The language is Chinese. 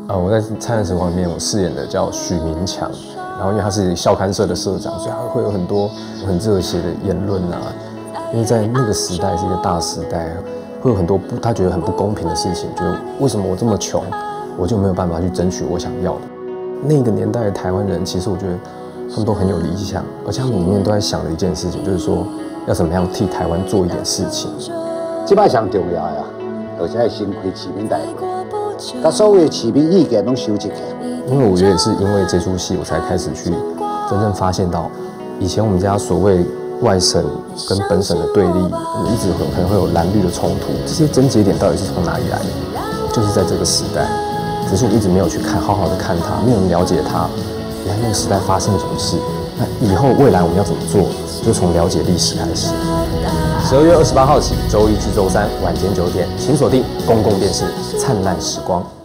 我在《灿烂时光》里面，我饰演的叫许明强，然后因为他是校刊社的社长，所以他会有很多很热血的言论啊。因为在那个时代是一个大时代，会有很多他觉得很不公平的事情，就是为什么我这么穷，我就没有办法去争取我想要的。那个年代的台湾人，其实我觉得他们都很有理想，而且他们里面都在想的一件事情，就是说要怎么样替台湾做一点事情。 这摆上重要的啊，而且是先开市民大会。把所有的市民意见都收集起来。 因为我也是因为这出戏，我才开始去真正发现到，以前我们家所谓外省跟本省的对立，一直可能会有蓝绿的冲突，这些症结点到底是从哪里来的？就是在这个时代，只是我一直没有去看，好好的看它，没有人了解它，原来那个时代发生了什么事。那以后未来我们要怎么做，就从了解历史开始。12月28号起，周一至周三晚间9点，请锁定公共电视《灿烂时光》。